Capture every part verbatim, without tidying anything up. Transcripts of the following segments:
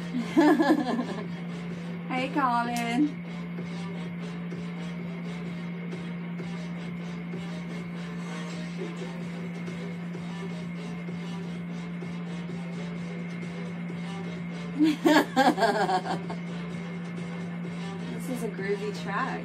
Hey, Colin. This is a groovy track.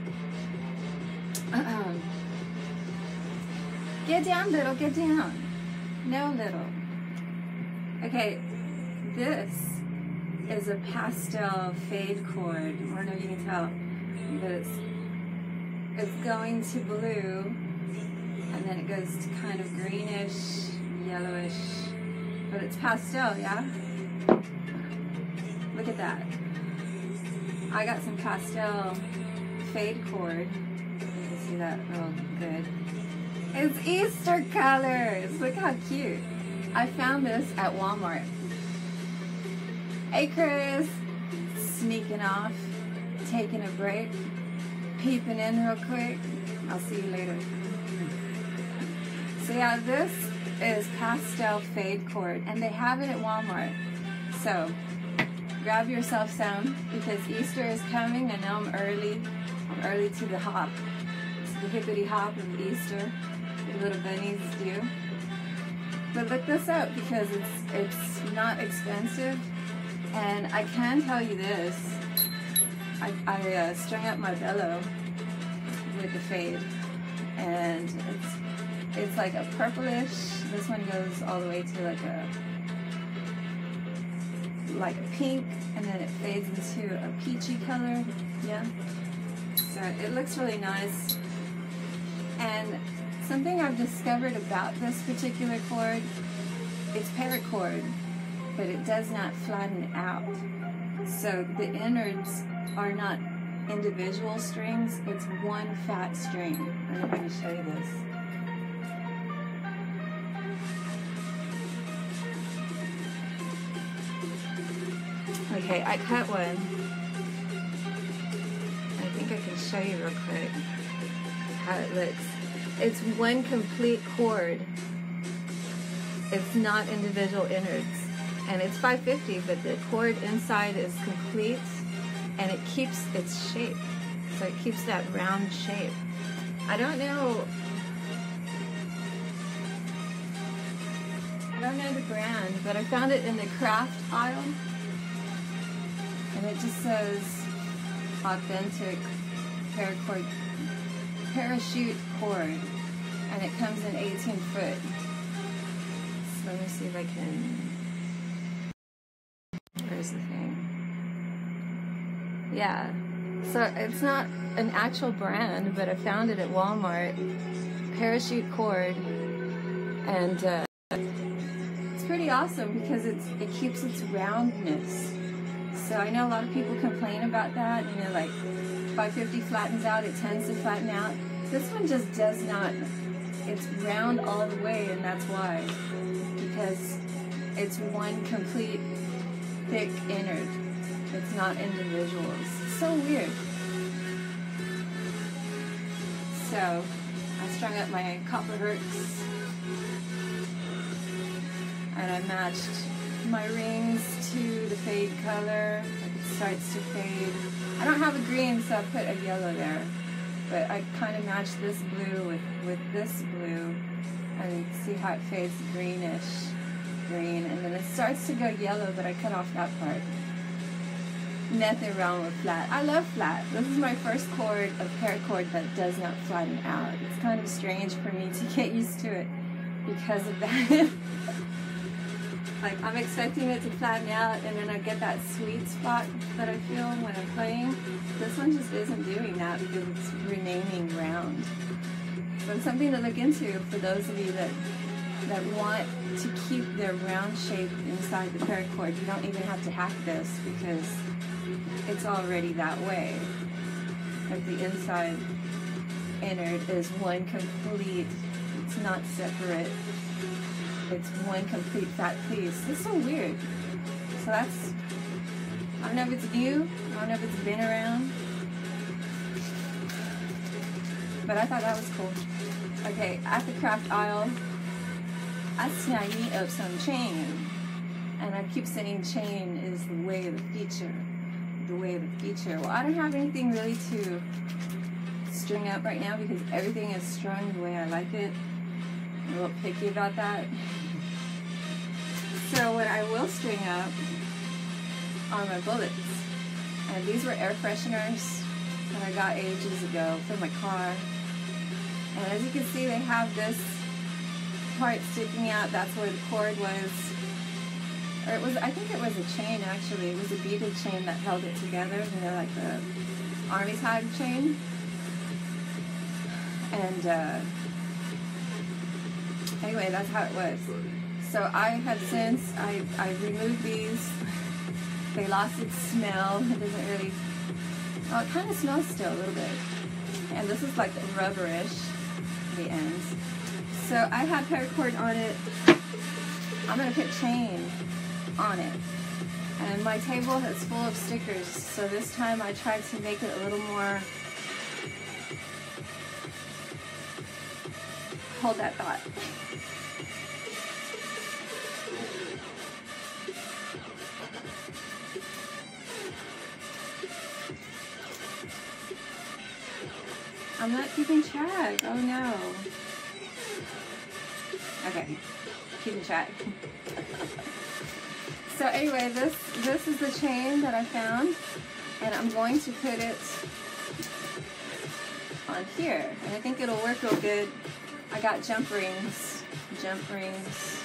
Get down, little, get down. No, little. Okay, this is a pastel fade chord. I don't know if you can tell, but it's, it's going to blue, and then it goes to kind of greenish, yellowish, but it's pastel, yeah? Look at that. I got some pastel fade chord. You can see that real good. It's Easter colors. Look how cute. I found this at Walmart. Hey, Chris. Sneaking off, taking a break, peeping in real quick. I'll see you later. So yeah, this is pastel fade chord, and they have it at Walmart. So grab yourself some, because Easter is coming. I know I'm early. I'm early to the hop, to the hippity hop of Easter. The little bunnies do. But look this up, because it's it's not expensive. And I can tell you this. I, I uh, strung up my bellow with the fade, and it's it's like a purplish. This one goes all the way to like a like a pink, and then it fades into a peachy color. Yeah. So it looks really nice. And something I've discovered about this particular chord, it's parachord, but it does not flatten out. So the innards are not individual strings, it's one fat string. I don't know if I can show you this. Okay, I cut one. I think I can show you real quick how it looks. It's one complete chord. It's not individual innards. And it's five fifty, but the chord inside is complete, and it keeps its shape. So it keeps that round shape. I don't know I don't know the brand, but I found it in the craft aisle. And it just says authentic paracord, parachute cord, and it comes in eighteen foot. So let me see if I can. Where's the thing? Yeah. So it's not an actual brand, but I found it at Walmart. Parachute cord, and uh, it's pretty awesome because it's it keeps its roundness. So I know a lot of people complain about that, you know, like five fifty flattens out, it tends to flatten out. This one just does not. It's round all the way, and that's why. Because it's one complete thick innard. It's not individuals. It's so weird. So I strung up my copper hooks, and I matched my rings to the fade color. It starts to fade. I don't have a green, so I put a yellow there. But I kind of matched this blue with, with this blue, and you can see how it fades greenish green, and then it starts to go yellow, but I cut off that part. Nothing wrong with flat. I love flat. This is my first chord of parachord that does not flatten out. It's kind of strange for me to get used to it because of that. Like, I'm expecting it to flatten out, and then I get that sweet spot that I feel when I'm playing. This one just isn't doing that because it's remaining round. So it's something to look into for those of you that that want to keep their round shape inside the parachord. You don't even have to hack this because it's already that way. Like the inside innard is one complete, it's not separate. It's one complete fat piece. It's so weird. So that's, I don't know if it's new, I don't know if it's been around, but I thought that was cool. Okay, at the craft aisle, I snagged me up some chain, And I keep saying chain is the way of the future. The way of the future. Well, I don't have anything really to string up right now because everything is strung the way I like it. I'm a little picky about that. So what I will string up are my bullets. And these were air fresheners that I got ages ago for my car. And as you can see, they have this part sticking out. That's where the cord was. Or it was, I think it was a chain actually. It was a beaded chain that held it together, you know, like the army tag chain. And uh, anyway, that's how it was. So I have since, I, I removed these. They lost its smell. It doesn't really, oh, it kind of smells still a little bit. And this is like rubberish, the ends. So I have paracord on it. I'm going to put chain on it. And my table is full of stickers, so this time I tried to make it a little more, hold that thought. I'm not keeping track, oh no. Okay, keeping track. So anyway, this this is the chain that I found, and I'm going to put it on here, and I think it'll work real good. I got jump rings, jump rings.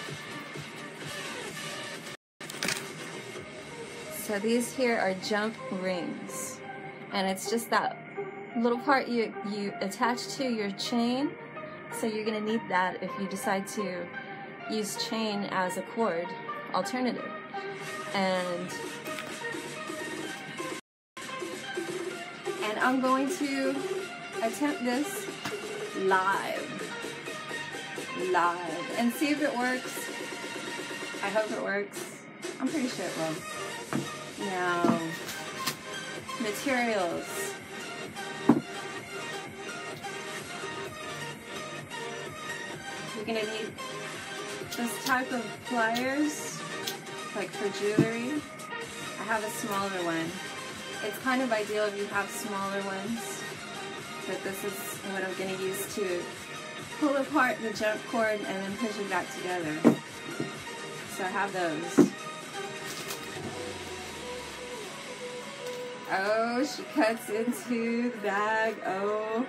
So these here are jump rings, and it's just that little part you you attach to your chain. So you're gonna need that if you decide to use chain as a cord alternative. And and I'm going to attempt this live live and see if it works. I hope it works. I'm pretty sure it will. Now, materials. You're gonna need this type of pliers, like for jewelry. I have a smaller one. It's kind of ideal if you have smaller ones, but this is what I'm going to use to pull apart the jump cord and then push it back together. So I have those. Oh, she cuts into the bag. Oh.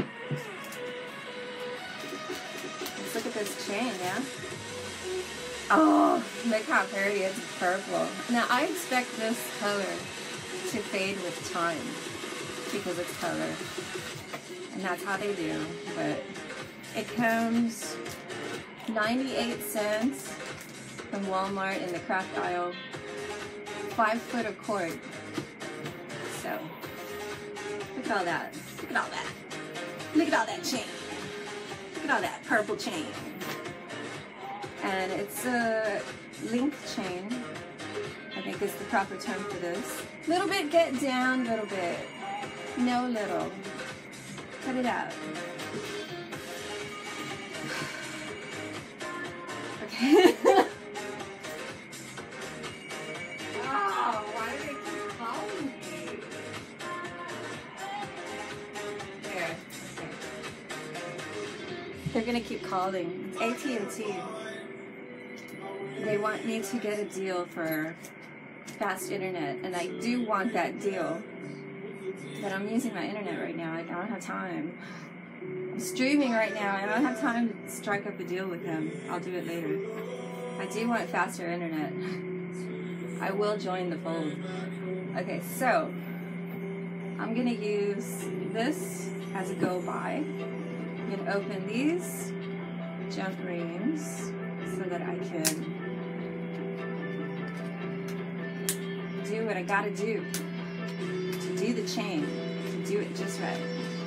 Let's look at this chain, yeah? Oh, look how pretty, it's purple. Now I expect this color to fade with time because it's color. And that's how they do. But it comes ninety-eight cents from Walmart in the craft aisle. Five foot of cord. So, look at all that. Look at all that. Look at all that chain. Look at all that purple chain. And it's a link chain, I think is the proper term for this. Little bit get down, little bit. No little. Cut it out. Okay. Oh, why do they keep calling me? There. Okay. They're gonna keep calling. A T and T. They want me to get a deal for fast internet, and I do want that deal, but I'm using my internet right now. I don't have time. I'm streaming right now. I don't have time to strike up a deal with them. I'll do it later. I do want faster internet. I will join the fold. Okay, so I'm gonna use this as a go-by. I'm gonna open these jump rings so that I can do what I gotta do to do the chain, to do it just right.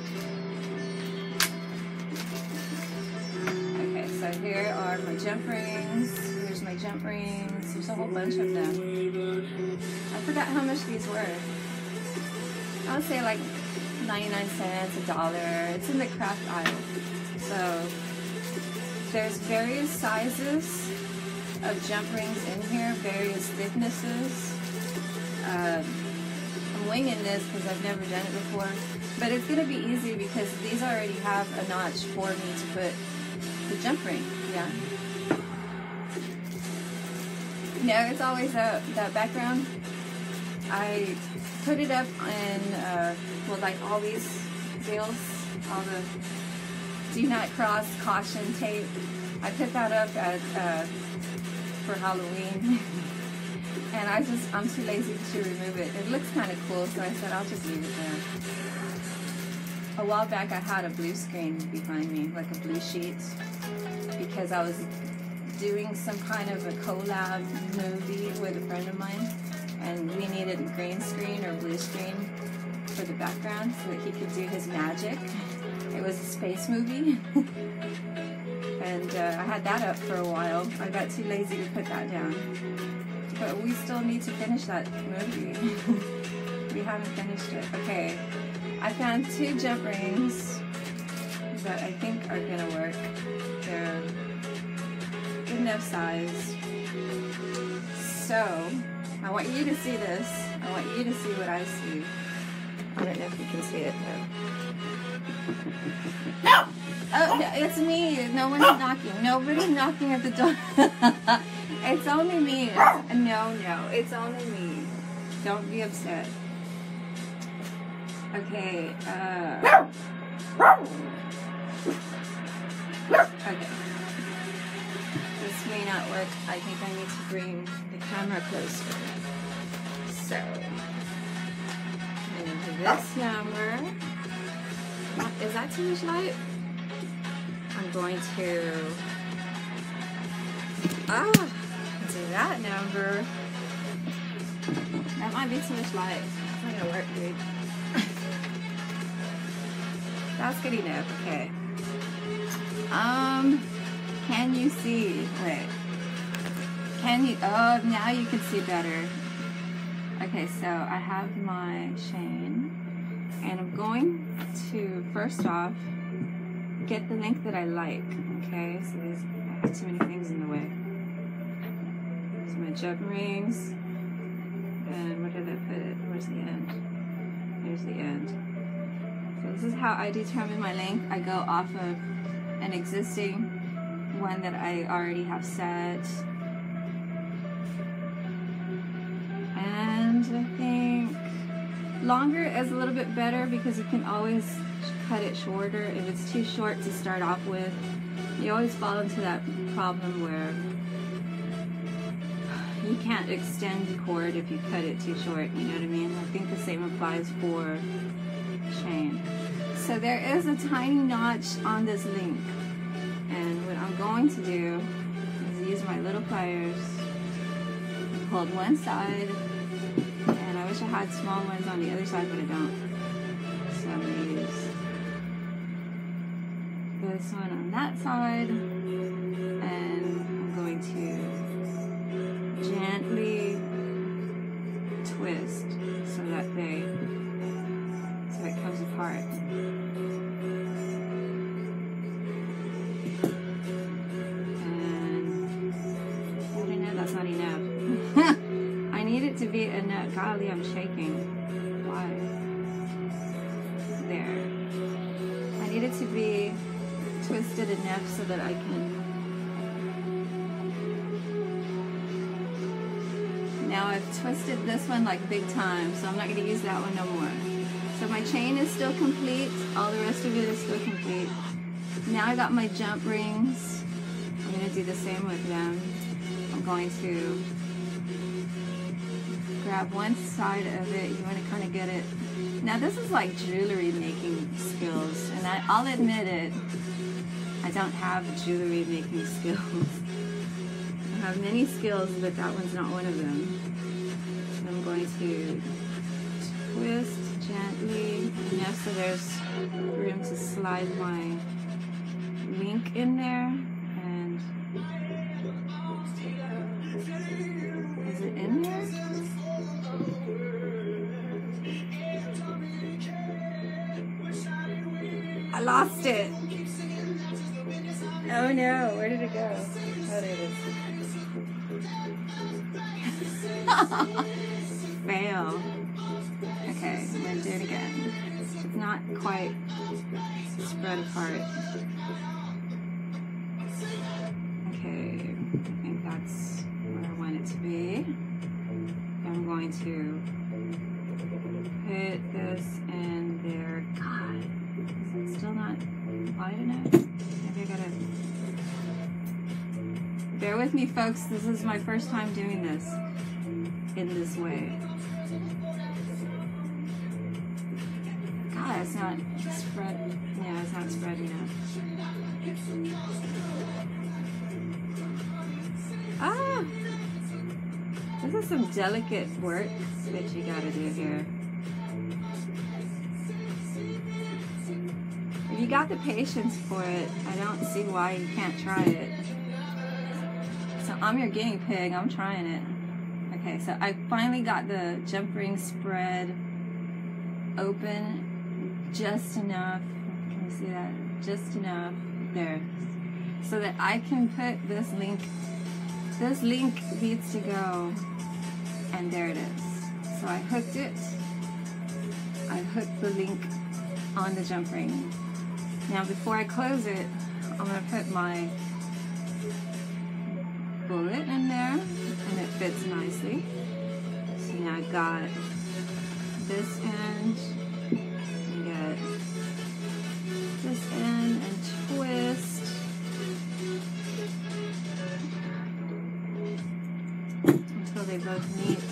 Okay, so here are my jump rings. Here's my jump rings. There's a whole bunch of them. I forgot how much these were. I would say like ninety-nine cents, a dollar. It's in the craft aisle. So there's various sizes of jump rings in here, various thicknesses. Um, I'm winging this because I've never done it before, but it's going to be easy because these already have a notch for me to put the jump ring. Yeah. No, it's always that, that background. I put it up in, uh, well, like all these deals, all the do not cross caution tape. I put that up at, uh, for Halloween. And I just, I'm too lazy to remove it. It looks kind of cool, so I said I'll just leave it there. A while back I had a blue screen behind me, like a blue sheet, because I was doing some kind of a collab movie with a friend of mine, and we needed a green screen or blue screen for the background so that he could do his magic. It was a space movie. And uh, I had that up for a while. I got too lazy to put that down. But we still need to finish that movie. We haven't finished it. Okay, I found two jump rings that I think are gonna work. They're good enough size. So, I want you to see this. I want you to see what I see. I don't know if you can see it though. No! Oh, no, it's me. No one's knocking. Nobody's knocking at the door. It's only me. No, no, it's only me. Don't be upset. Okay, uh... Okay. This may not work. I think I need to bring the camera closer. So, I'm gonna do this number. Is that too much light? I'm going to... Ah! Do that number. That might be too much light. It's not gonna work, dude. That's good enough. Okay. Um, can you see? Wait. Can you? Oh, now you can see better. Okay, so I have my chain, and I'm going to first off get the length that I like. Okay, so there's I have too many things in the way. My jump rings, and where did I put it? Where's the end? There's the end. So this is how I determine my length. I go off of an existing one that I already have set, and I think longer is a little bit better because you can always cut it shorter. If it's too short to start off with, you always fall into that problem where you can't extend the cord if you cut it too short, you know what I mean? I think the same applies for chain. So there is a tiny notch on this link, and what I'm going to do is use my little pliers, hold one side, and I wish I had small ones on the other side, but I don't. So I'm going to use this one on that side, and I'm going to gently twist so that they so it comes apart. And I don't know, that's not enough. I need it to be enough. Golly, I'm shaking. Why? There. I need it to be twisted enough so that I can. Now I've twisted this one like big time, so I'm not going to use that one no more. So my chain is still complete. All the rest of it is still complete. Now I got my jump rings. I'm going to do the same with them. I'm going to grab one side of it. You want to kind of get it. Now this is like jewelry making skills, and I, I'll admit it. I don't have jewelry making skills. I have many skills, but that one's not one of them. So I'm going to twist gently enough so there's room to slide my link in there. And is it in there? I lost it. Oh no, where did it go? Oh, there it is. Fail. Okay, I'm gonna do it again. It's not quite spread apart. Okay, I think that's where I want it to be. I'm going to put this in there. God, is it still not wide enough? Maybe I gotta... Bear with me, folks. This is my first time doing this in this way. God, it's not spread. Yeah, it's not spread enough. Ah! This is some delicate work that you gotta do here. If you got the patience for it, I don't see why you can't try it. So I'm your guinea pig, I'm trying it. Okay, so I finally got the jump ring spread open just enough. Can you see that? Just enough there. So that I can put this link, this link needs to go, and there it is. So I hooked it. I hooked the link on the jump ring. Now before I close it, I'm gonna put my bullet in there, and it fits nicely. So now I've got this end, and get this end and twist. Until they both meet.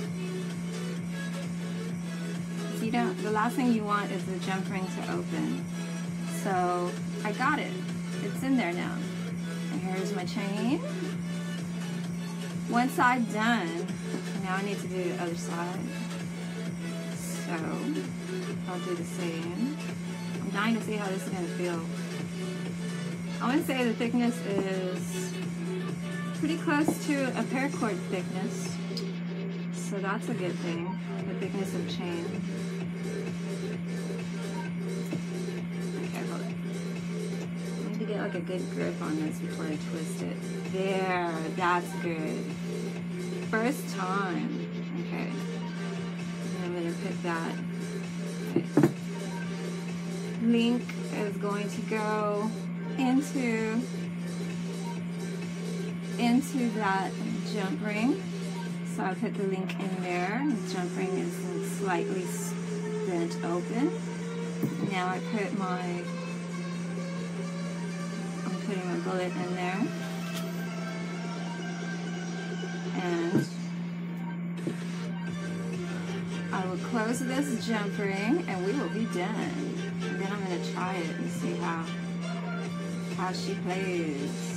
So you don't, the last thing you want is the jump ring to open. So I got it. It's in there now. And here's my chain. One side done. Now I need to do the other side. So I'll do the same. I'm dying to see how this is going to feel. I want to say the thickness is pretty close to a paracord thickness. So that's a good thing. The thickness of chain. Okay, hold it. I need to get like a good grip on this before I twist it. There, that's good. First time. Okay. And I'm going to put that. Okay. Link is going to go into into that jump ring. So I put the link in there. The jump ring is slightly bent open. Now I put my I'm putting my bullet in there. And I will close this jump ring and we will be done. And then I'm going to try it and see how how she plays.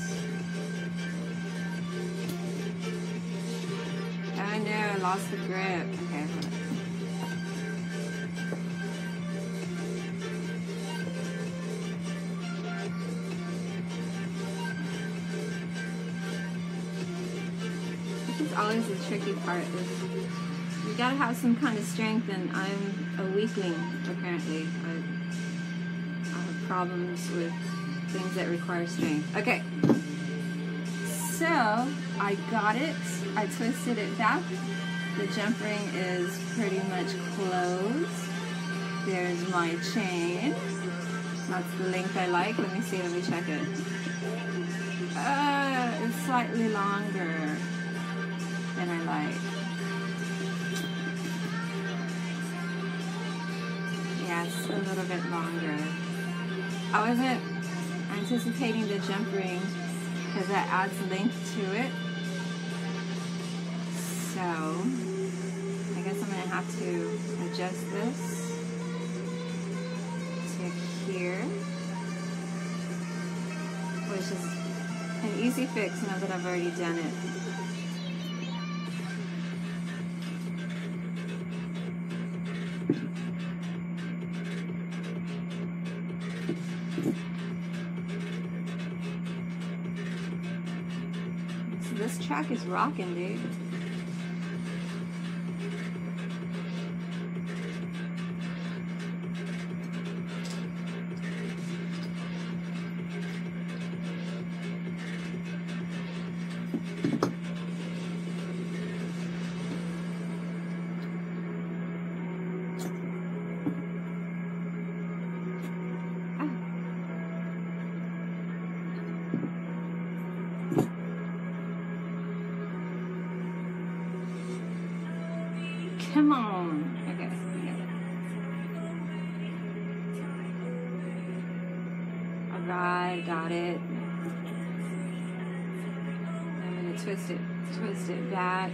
Oh no, I lost the grip. Okay, hold on. Always the tricky part is you gotta have some kind of strength, and I'm a weakling apparently. I, I have problems with things that require strength. Okay, so I got it. I twisted it back. The jump ring is pretty much closed. There's my chain. That's the length I like. Let me see. Let me check it. Uh, it's slightly longer than I like. Yes, a little bit longer. I wasn't anticipating the jump ring because that adds length to it. So I guess I'm gonna have to adjust this to here, which is an easy fix now that I've already done it. This track is rocking, dude. Okay. Alright, got it. I'm gonna twist it, twist it back.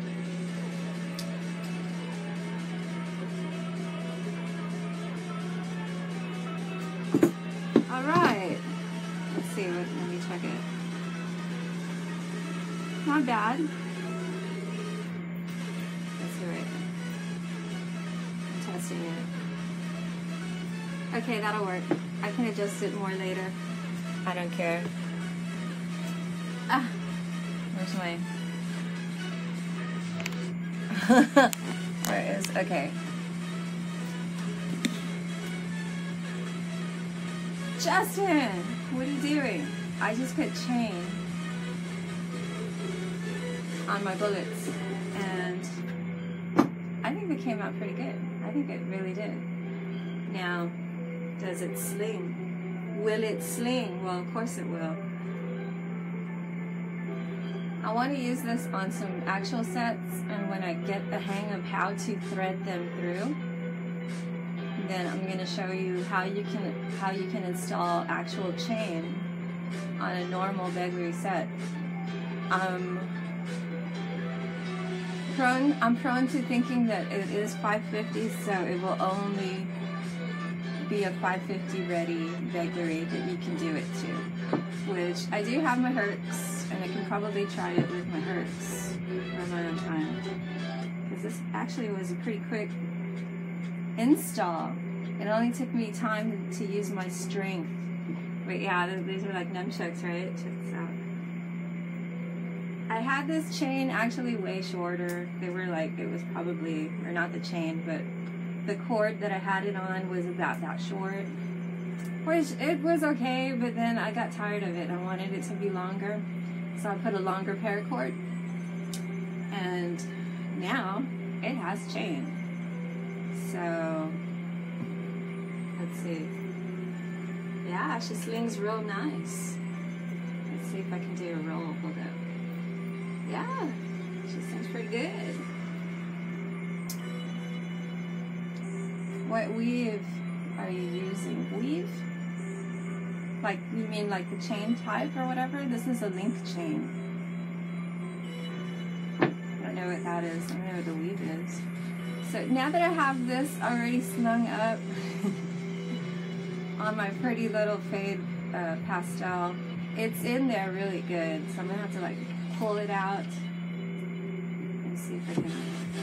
Alright. Let's see, let me check it. Not bad. Let's do it. I'm testing it. Okay, that'll work. I can adjust it more later. I don't care. Ah, where's my... Where is... Okay. Justin! What are you doing? I just put chain on my bullets, and I think they came out pretty good. I think it really did. Now, does it sling? Will it sling? Well, of course it will. I want to use this on some actual sets, and when I get the hang of how to thread them through, then I'm going to show you how you can how you can install actual chain on a normal Beglery set. Um, prone, I'm prone to thinking that it is five fifty, so it will only be a five fifty ready Beglery that you can do it to. Which I do have my Hertz, and I can probably try it with my Hertz for my own time. Because this actually was a pretty quick install. It only took me time to use my strength. But yeah, these are like nunchucks, right? Check this out. I had this chain actually way shorter. They were like, it was probably, or not the chain, but the cord that I had it on was about that short. Which, it was okay, but then I got tired of it. I wanted it to be longer. So I put a longer paracord. And now, it has chain. So, let's see. Yeah, she slings real nice. Let's see if I can do a roll. Hold up. Yeah, she slings pretty good. What weave are you using? Weave? Like, you mean like the chain type or whatever? This is a link chain. I don't know what that is. I don't know what the weave is. So now that I have this already slung up on my pretty little fade uh, pastel, it's in there really good. So I'm gonna have to like pull it out and see if I can.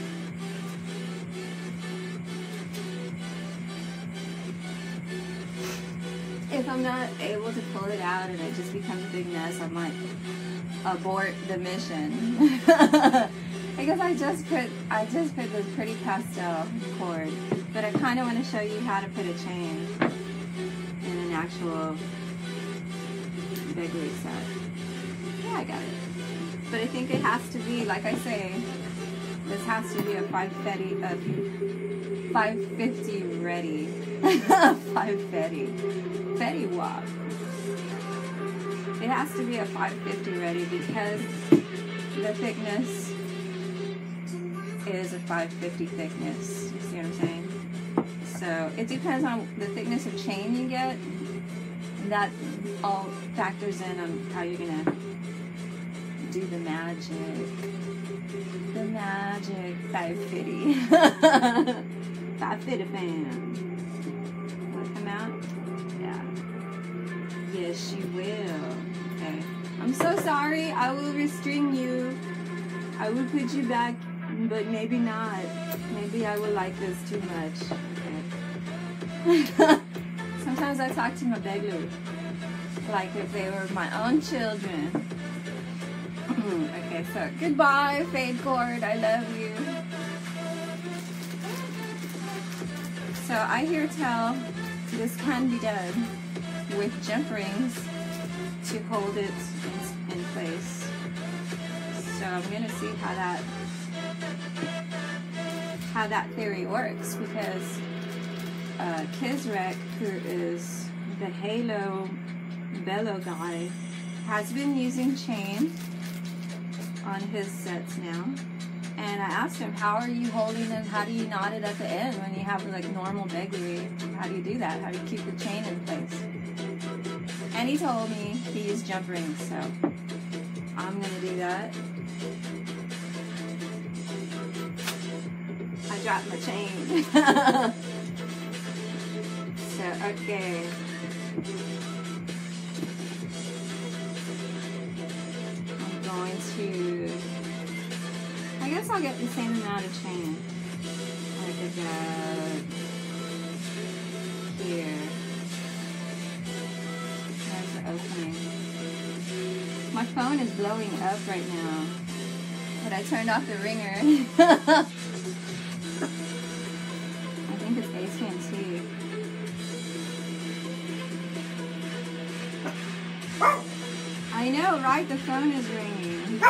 If I'm not able to pull it out and it just becomes a big mess, I might abort the mission. Because I just put I just put this pretty pastel cord, but I kind of want to show you how to put a chain in an actual Beglery set. Yeah, I got it. But I think it has to be, like I say, this has to be a five fifty, uh, five fifty ready, five fifty, Fetty Wap. It has to be a five fifty ready because the thickness is a five fifty thickness. You see what I'm saying? So it depends on the thickness of chain you get. That all factors in on how you're gonna do the magic. The magic five fifty. five fifty fan. Will it come out? Yeah. Yes, she will. Okay. I'm so sorry. I will restring you. I will put you back. But maybe not. Maybe I would like this too much. Okay. Sometimes I talk to my Beglery like if they were my own children. Okay, so goodbye, fade cord. I love you. So I hear tell this can be done with jump rings to hold it in, in place. So I'm gonna see how that how that theory works, because uh, Kizrek, who is the Halo Bellow guy, has been using chain on his sets now, And I asked him, how are you holding them? How do you knot it at the end when you have like normal beglery? How do you do that? How do you keep the chain in place? And he told me he used jump rings, so I'm gonna do that. I dropped my chain. So, okay. I'm going to, I guess I'll get the same amount of chain. Like about here. There's the opening. My phone is blowing up right now, but I turned off the ringer. I think it's A T and T. I know, right? The phone is ringing.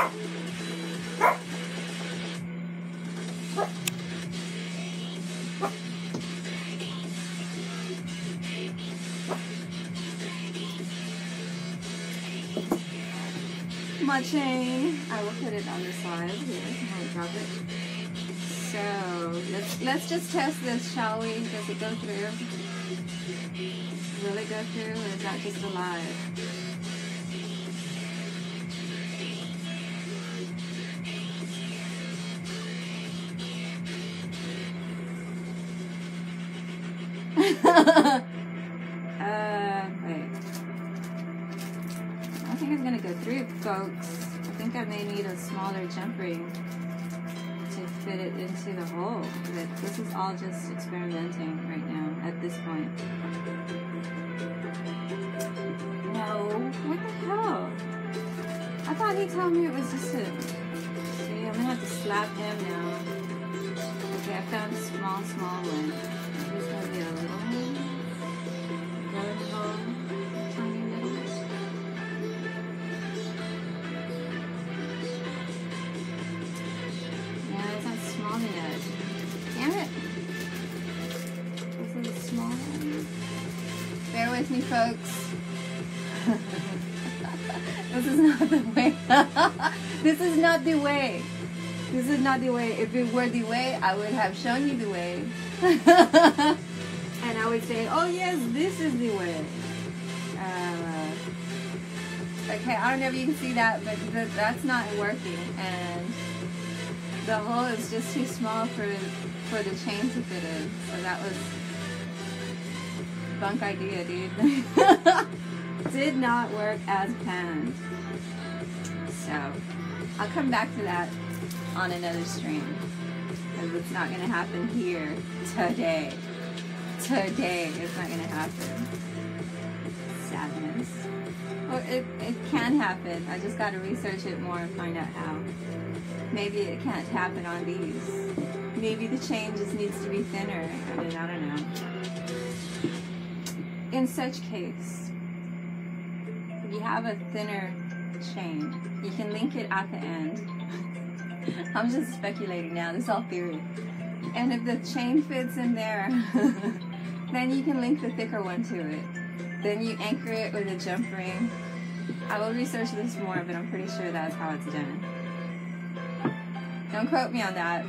My chain. I will put it on the side here. I won't drop it. So let's let's just test this, shall we? Does it go through? Will it go through, or is that just a lie? uh, wait. I think it's gonna go through, folks. I think I may need a smaller jump ring to fit it into the hole. But this is all just experimenting right now at this point. No, what the hell? I thought he told me it was just a. See, I'm gonna have to slap him now. Okay, I found a small, small one. There's gonna be a little one. Another hole. Tiny little. Yeah, it's not small enough. Damn it. This is a small one. Bear with me, folks. This is not the way. This is not the way. This is not the way. If it were the way, I would have shown you the way. And I would say, oh yes, this is the way. Uh, okay, I don't know if you can see that, but th that's not working. And the hole is just too small for, for the chain to fit in. So that was bunk idea, dude. Did not work as planned. So I'll come back to that on another stream, because it's not going to happen here today. Today it's not going to happen. Sadness. Well, it, it can happen. I just got to research it more and find out how. Maybe it can't happen on these. Maybe the chain just needs to be thinner. I mean, I don't know. In such case, if you have a thinner chain, you can link it at the end. I'm just speculating now, this is all theory. And if the chain fits in there, then you can link the thicker one to it. Then you anchor it with a jump ring. I will research this more, but I'm pretty sure that's how it's done. Don't quote me on that.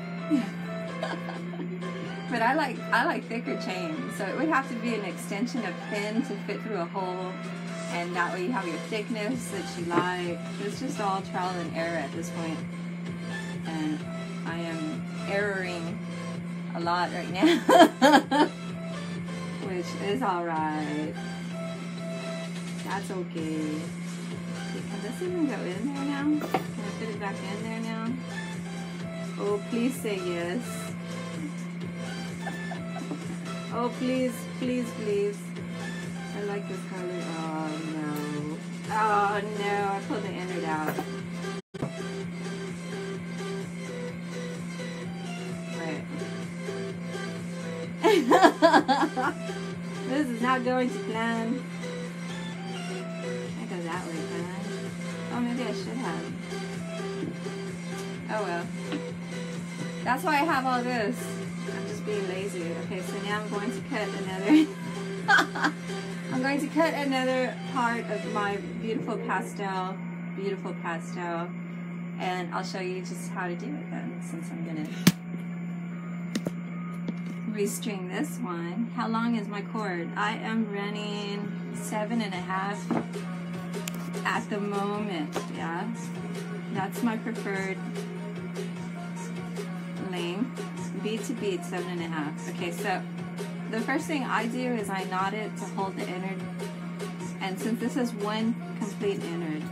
But I like I like thicker chains, so it would have to be an extension of thin to fit through a hole, and that way you have your thickness that you like. It's just all trial and error at this point, and I am erroring a lot right now, which is alright. That's okay. Can this even go in there now? Can I fit it back in there now? Oh, please say yes. Oh, please, please, please. I like this color. Oh, no. Oh, no. I pulled the innard out. Wait. This is not going to plan. I go that way, can I? Oh, maybe I should have. Oh, well. That's why I have all this. I'm just being lazy. Okay, so now I'm going to cut another I'm going to cut another part of my beautiful pastel, beautiful pastel, and I'll show you just how to do it then. since I'm gonna restring this one. How long is my cord? I am running seven and a half at the moment, yeah. That's my preferred length. Bead to bead, seven and a half. Okay, so the first thing I do is I knot it to hold the innard. And since this is one complete innard,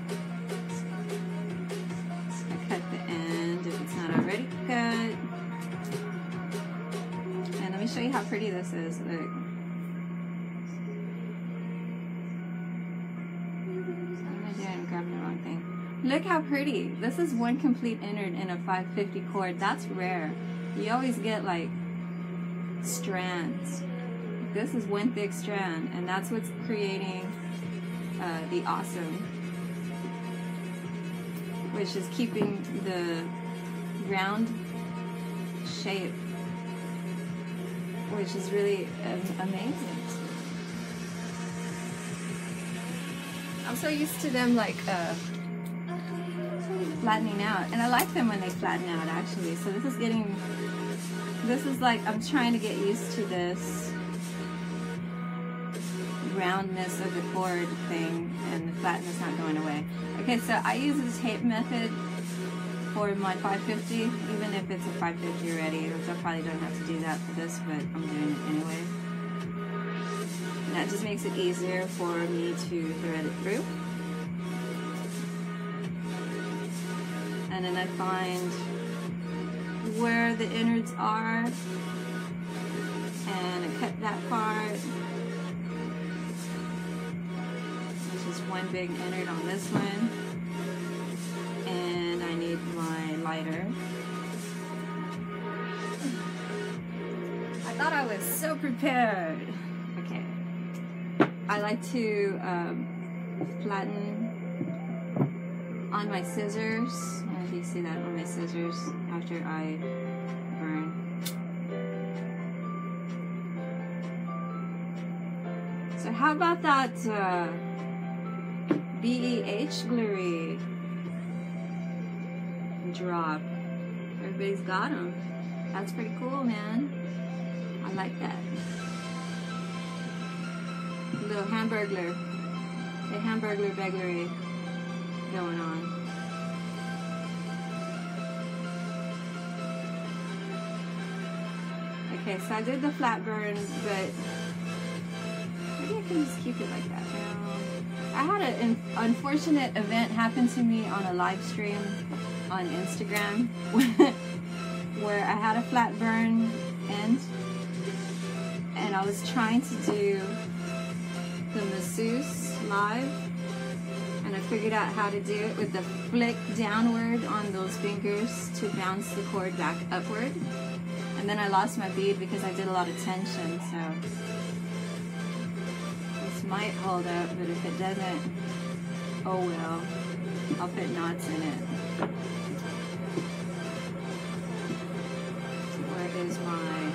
I cut the end if it's not already cut. And let me show you how pretty this is. Look. Look how pretty. This is one complete innard in a five fifty cord. That's rare. You always get like strands. This is one thick strand, and that's what's creating uh, the awesome, which is keeping the round shape, which is really um, amazing. I'm so used to them like uh, flattening out, and I like them when they flatten out actually. So this is getting, this is like, I'm trying to get used to this roundness of the cord thing, and the flatness not going away. Okay, so I use the tape method for my five fifty, even if it's a five fifty already, which I probably don't have to do that for this, but I'm doing it anyway. And that just makes it easier for me to thread it through. And then I find where the innards are, and I cut that part, which is one big innard on this one, and I need my lighter. I thought I was so prepared. Okay, I like to um, flatten on my scissors. I don't know if you see that on my scissors after I burn. So how about that uh, B E H Glurry drop? Everybody's got them. That's pretty cool, man. I like that. Little hamburglar. The hamburglar beglery going on. Okay, so I did the flat burn, but maybe I can just keep it like that now. I had an unfortunate event happen to me on a live stream on Instagram where I had a flat burn end, and I was trying to do the masseuse live, and I figured out how to do it with the flick downward on those fingers to bounce the cord back upward. And then I lost my bead because I did a lot of tension, so this might hold up, but if it doesn't, oh well, I'll put knots in it. Where is my...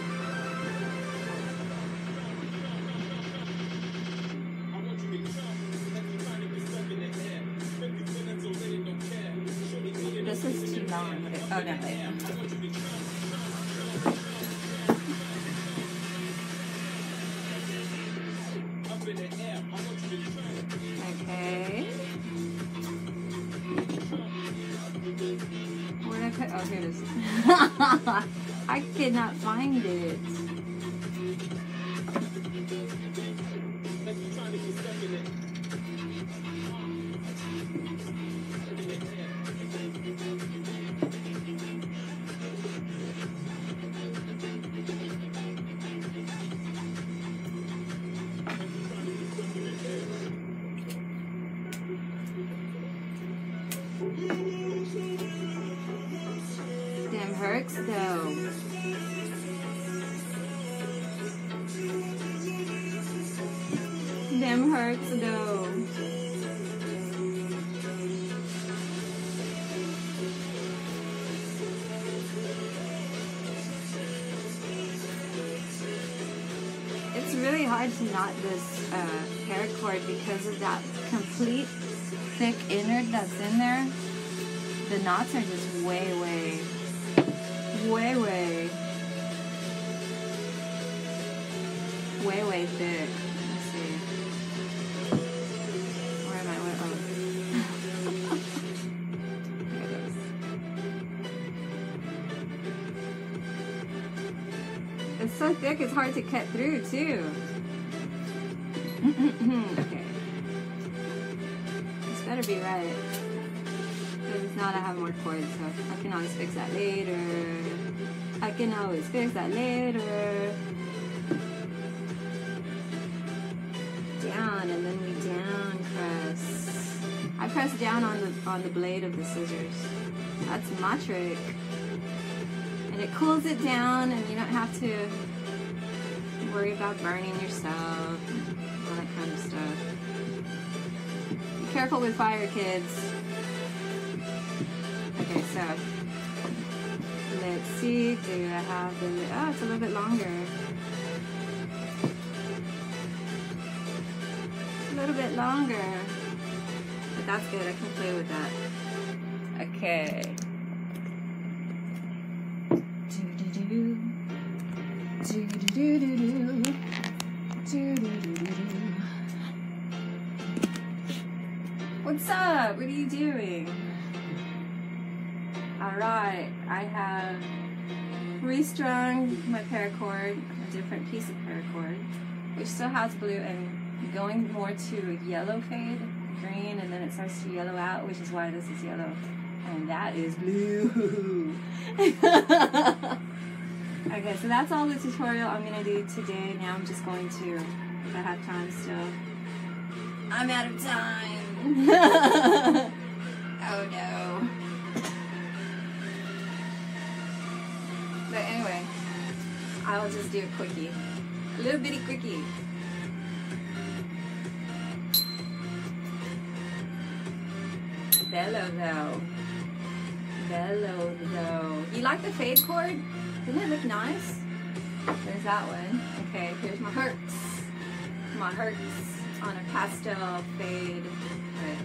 This is too long. Oh, no, wait. Okay. Where did I put? Oh, here it is. I could not find it. Them hurts though. Them hurts though. It's really hard to knot this uh, paracord because of that complete thick innard that's in there. The knots are just way, way way, way, way, way thick. Let's see. Where am I? Where, oh. There it is. It's so thick, it's hard to cut through, too. Okay. This better be right. If it's not, I have more cords, so I can always fix that later. I can always fix that later. Down, and then we down press. I press down on the on the blade of the scissors. That's my trick. And it cools it down, and you don't have to worry about burning yourself, all that kind of stuff. Be careful with fire, kids. Okay, so let's see. Do I have the? Oh, it's a little bit longer. A little bit longer, but that's good. I can play with that. Okay. What's up? What are you doing? Alright, I have restrung my paracord, a different piece of paracord, which still has blue, and going more to a yellow fade, green, and then it starts to yellow out, which is why this is yellow. And that is blue. Okay, so that's all the tutorial I'm going to do today. Now I'm just going to, if I have time still. I'm out of time. Oh no. But anyway, I'll just do a quickie. A little bitty quickie. Bellow though. Bellow though. You like the fade cord? Doesn't it look nice? There's that one. Okay, here's my hearts. My hearts on a pastel fade. Right.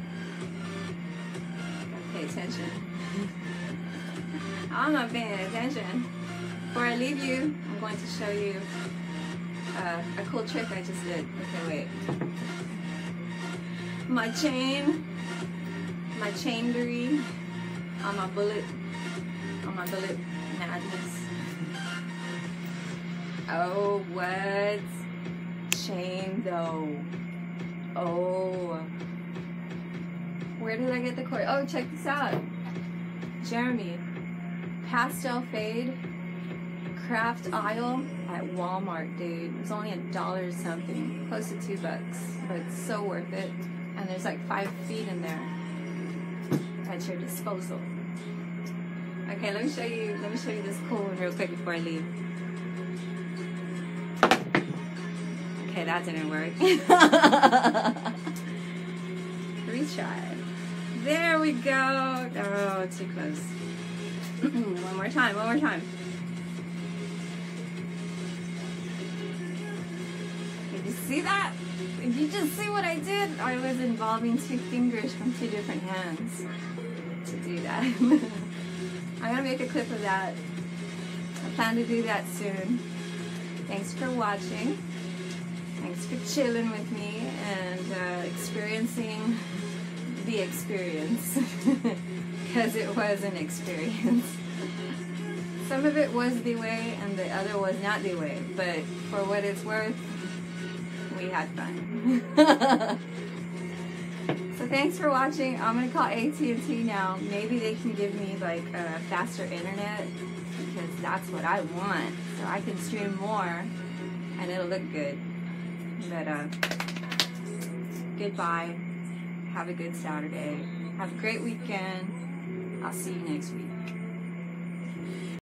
Gotta pay attention. I'm not paying attention. Before I leave you, I'm going to show you uh, a cool trick I just did. Okay, wait. My chain, my chaindery on my bullet, on my bullet madness. Oh, what? Chain though. Oh. Where did I get the cord? Oh, check this out. Jeremy. Pastel fade. Craft aisle at Walmart, dude. It's only a dollar something. Close to two bucks. But it's so worth it. And there's like five feet in there at your disposal. Okay, let me show you let me show you this cool one real quick before I leave. Okay, that didn't work. Retry. There we go. Oh, too close. One more time, one more time. Did you see that? Did you just see what I did? I was involving two fingers from two different hands to do that. I'm gonna make a clip of that. I plan to do that soon. Thanks for watching. Thanks for chilling with me and uh, experiencing the experience. Because it was an experience. Some of it was the way and the other was not the way. But for what it's worth, we had fun. So thanks for watching. I'm going to call A T and T now. Maybe they can give me like a faster internet because that's what I want. So I can stream more and it'll look good. But uh, goodbye. Have a good Saturday. Have a great weekend. I'll see you next week.